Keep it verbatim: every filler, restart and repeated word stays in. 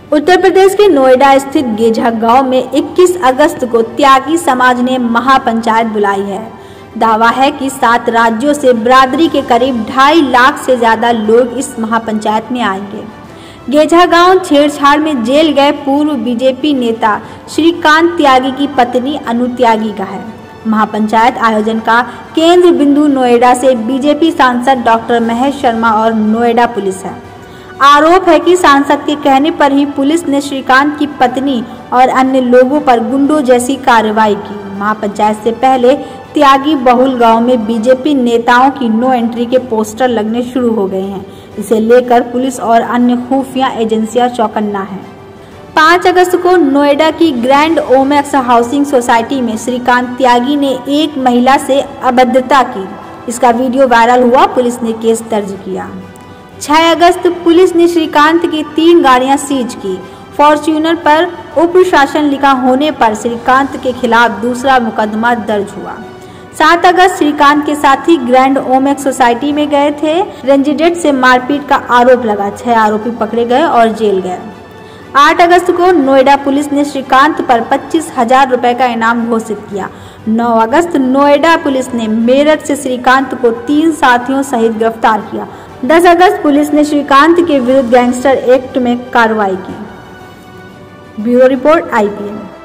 उत्तर प्रदेश के नोएडा स्थित गेझा गांव में इक्कीस अगस्त को त्यागी समाज ने महापंचायत बुलाई है। दावा है कि सात राज्यों से बिरादरी के करीब ढाई लाख से ज्यादा लोग इस महापंचायत में आएंगे। गेझा गांव छेड़छाड़ में जेल गए पूर्व बीजेपी नेता श्रीकांत त्यागी की पत्नी अनु त्यागी का है। महापंचायत आयोजन का केंद्र बिंदु नोएडा से बीजेपी सांसद डॉक्टर महेश शर्मा और नोएडा पुलिस है। आरोप है कि सांसद के कहने पर ही पुलिस ने श्रीकांत की पत्नी और अन्य लोगों पर गुंडों जैसी कार्रवाई की। महापंचायत से पहले त्यागी बहुल गांव में बीजेपी नेताओं की नो एंट्री के पोस्टर लगने शुरू हो गए हैं। इसे लेकर पुलिस और अन्य खुफिया एजेंसियां चौकन्ना है। पाँच अगस्त को नोएडा की ग्रैंड ओमेक्स हाउसिंग सोसाइटी में श्रीकांत त्यागी ने एक महिला से अभद्रता की। इसका वीडियो वायरल हुआ, पुलिस ने केस दर्ज किया। छह अगस्त पुलिस ने श्रीकांत की तीन गाड़ियां सीज की। फॉर्च्यूनर पर उप शासन लिखा होने पर श्रीकांत के खिलाफ दूसरा मुकदमा दर्ज हुआ। सात अगस्त श्रीकांत के साथी ग्रैंड ओमेक्स सोसाइटी में गए थे। रेंजिडेंट से मारपीट का आरोप लगा। छह आरोपी पकड़े गए और जेल गए। आठ अगस्त को नोएडा पुलिस ने श्रीकांत पर पच्चीस हजार रुपए का इनाम घोषित किया। नौ अगस्त नोएडा पुलिस ने मेरठ से श्रीकांत को तीन साथियों सहित गिरफ्तार किया। दस अगस्त पुलिस ने श्रीकांत के विरुद्ध गैंगस्टर एक्ट में कार्रवाई की। Bureau report I P N.